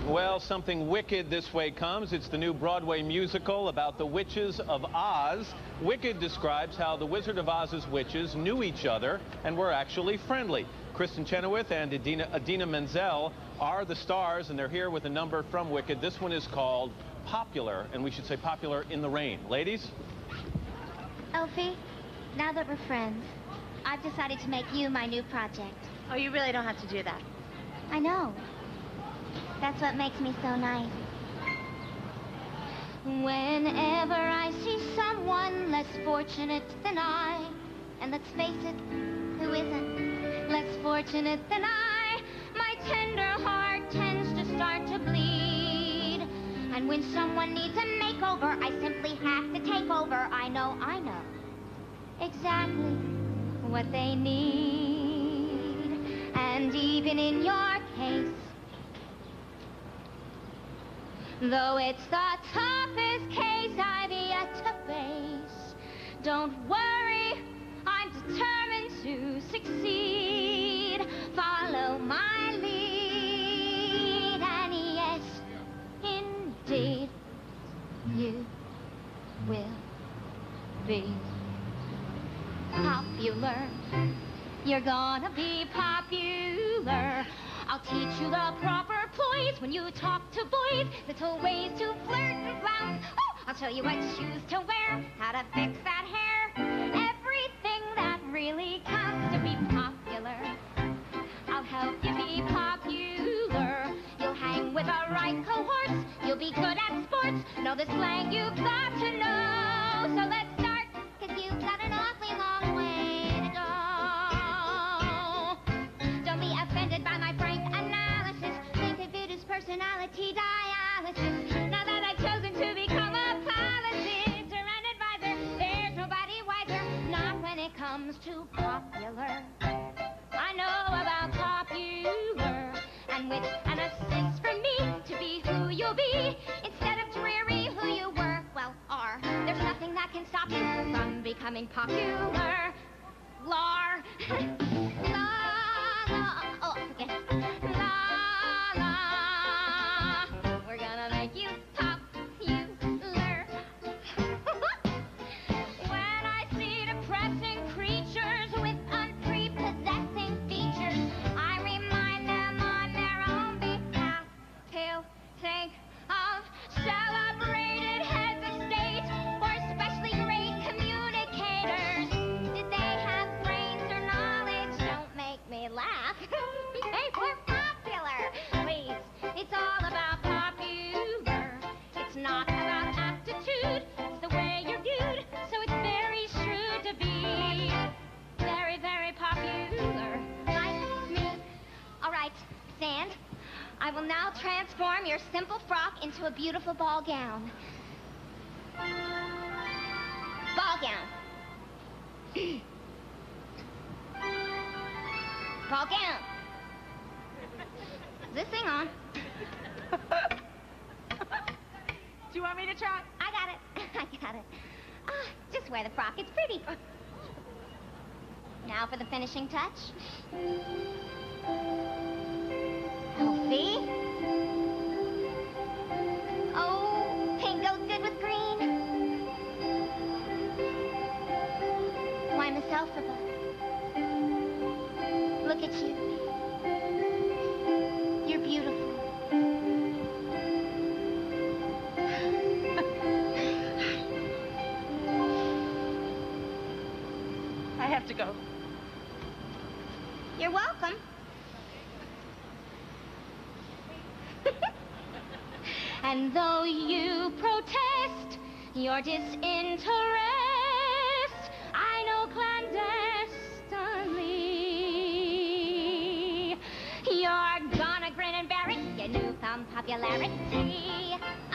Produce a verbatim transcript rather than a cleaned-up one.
Well, something wicked this way comes. It's the new Broadway musical about the witches of Oz. Wicked describes how the Wizard of Oz's witches knew each other and were actually friendly. Kristen Chenoweth and Idina, Idina Menzel are the stars, and they're here with a number from Wicked. This one is called Popular, and we should say Popular in the Rain. Ladies? Elfie, now that we're friends, I've decided to make you my new project. Oh, you really don't have to do that. I know. That's what makes me so nice. Whenever I see someone less fortunate than I, and let's face it, who isn't less fortunate than I, my tender heart tends to start to bleed. And when someone needs a makeover, I simply have to take over. I know, I know exactly what they need. And even in your case, though it's the toughest case I've yet to face, don't worry, I'm determined to succeed. Follow my lead, and yes, indeed, you will be popular. You're gonna be popular. I'll teach you the proper poise when you talk to boys, little ways to flirt and flounce. Oh, I'll show you what shoes to wear, how to fix that hair, everything that really counts to be popular. I'll help you be popular. You'll hang with the right cohorts. You'll be good at sports. Know the slang you've got to know. So let's start, 'cause you've got an awfully long way to go. Don't be offended by my frank analysis. Think of it as personality dialysis. Now that I've chosen to become a politician or an advisor, there's nobody wiser. Not when it comes to popular. I know about popular, and with an assist from me to be who you'll be, instead of dreary who you were, well, are. There's nothing that can stop you from becoming popular. Lar. La, la. Oh, forget it. La, la. We're gonna make you popular. When I see depressing creatures with unprepossessing features, I remind them on their own behalf to think of celebrated heads of state or especially great communicators. Did they have brains or knowledge? Don't make me laugh. They were popular. Please, it's all about popular. It's not about aptitude. It's the way you're viewed. So it's very shrewd to be very, very popular. Like me. All right, Sand. I will now transform your simple frock into a beautiful ball gown. Ball gown. Ball gown. Is this thing on? Do you want me to try? I got it. I got it. Ah, just wear the frock. It's pretty. Now for the finishing touch. Elfie? Oh, pink goes good with green. Why, Miss Elphaba, look at you. You're beautiful. I have to go. You're welcome. And though you protest your disinterest, I know clandestinely you're gonna grin and bear it, your newfound popularity.